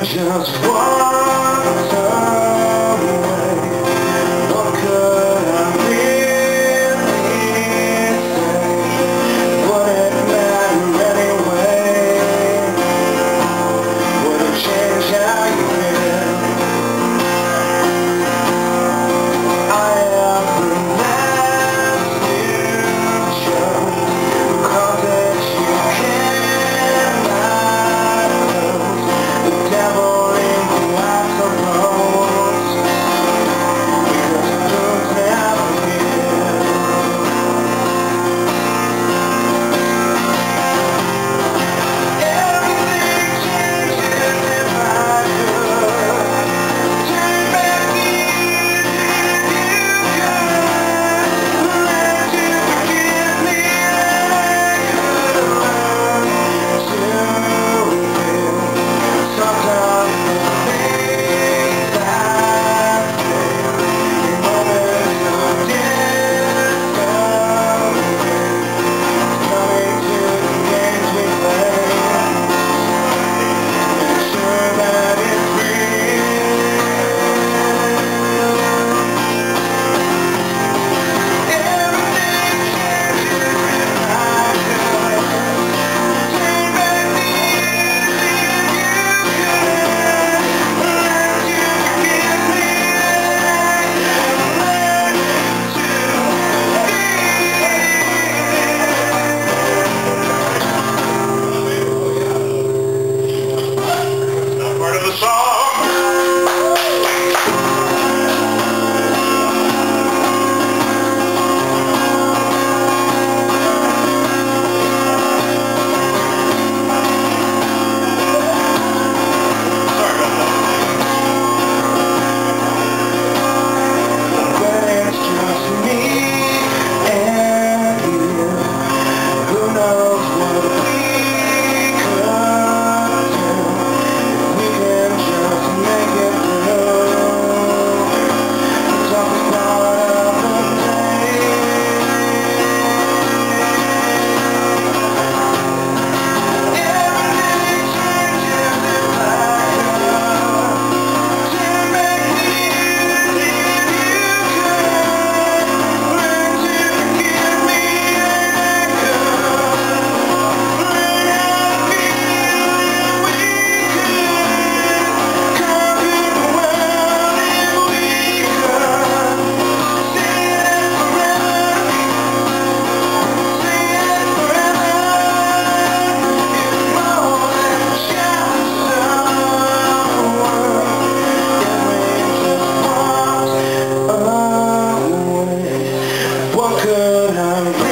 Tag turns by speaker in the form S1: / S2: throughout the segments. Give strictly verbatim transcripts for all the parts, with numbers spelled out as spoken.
S1: just walked away. What could I really say? Would it matter anyway? Would it change how you feel? I have pronounced you chose, because that you cannot close. The devil in you, I suppose, because truth never heals. Everything changes if I could turn back the easy you could. Learn to forgive me like I could learn to feel. Sometimes the things I say in moments of discovery, coming to the games we play, make sure that it's real. Everything changes if I could turn back the easy you could. Learn to forgive me like I learned to feel. Part of the song. When it's just me and you, who knows what we could do if we can just make it through. The toughest part of the day. Everything changes if I could turn back the easy you could. Learn to forgive me and I could learn how to feel if we could conquer the world if we could. Say it forever, say it forever. It's more than just a word. If we just walked away, what could I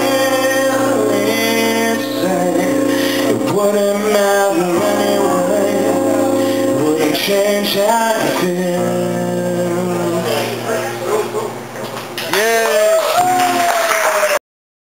S1: really say? It wouldn't matter anyway. Would it change how you feel?